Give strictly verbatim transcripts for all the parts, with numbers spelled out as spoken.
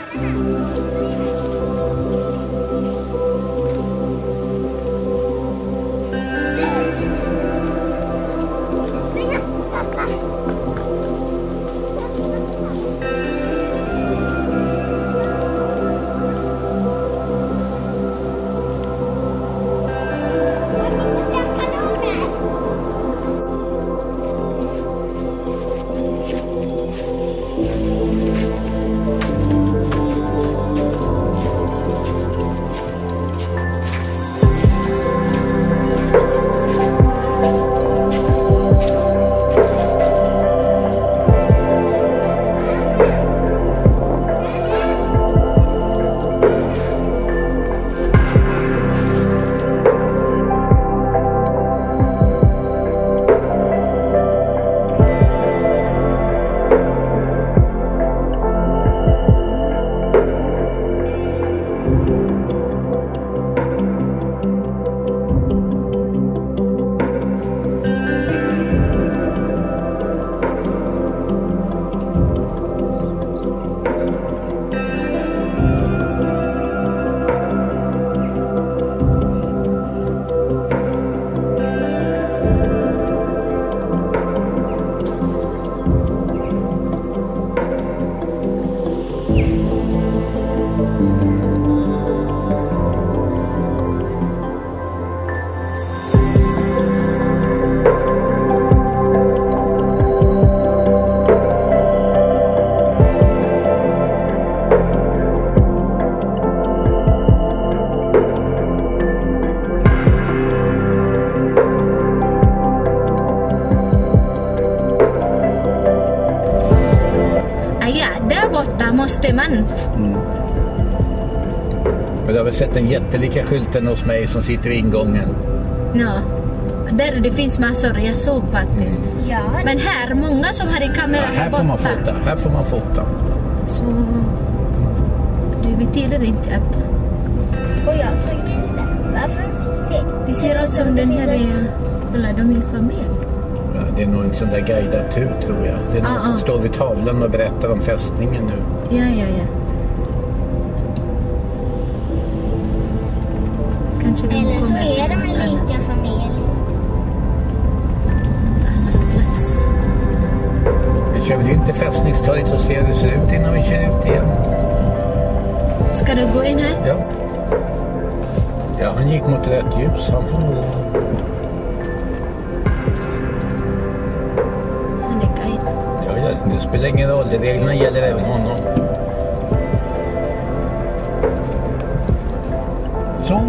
Måste man. Mm. Men du har väl sett den jättelika skylten hos mig som sitter i ingången? Ja, där det finns massor jag såg faktiskt. Mm. Ja. Men här, många som har i kamera ja, här får man fota. Här får man fota. Så det betyder inte att... Och jag såg inte. Varför ser det ser ut som den här är... Kolla, de är familj. Ja, det är nog en sån där guidad tur tror jag. Det är någon ah, som ah. står vid tavlan och berättar om fästningen nu. Ja, ja, ja. Kanske de eller så är de en lika familj. Vi kör väl in till fästningstorget och ser hur det ser ut innan vi kör ut igen. Ska du gå in här? Ja. Ja, han gick mot rätt ljus. Han får nog... Han är guide. Ja, ja, det spelar ingen roll. Reglerna gäller även honom. Så.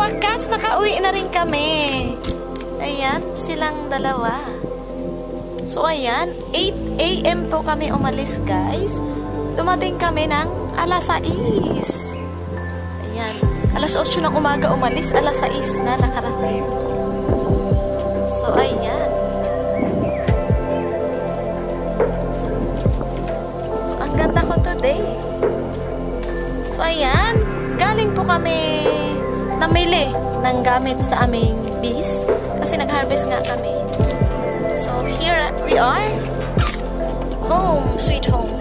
wakas, nakauwi na rin kami. Ayan, silang dalawa. So, ayan, eight A M po kami umalis, guys. Dumating kami ng alas sais. Ayan, alas otso ng umaga umalis, alas sais na nakarating. So, ayan. So, ang ganda ko today. So, ayan, galing po kami namili ng gamit sa aming bis. Kasi nag-harvest nga kami. So, here we are. Home, sweet home.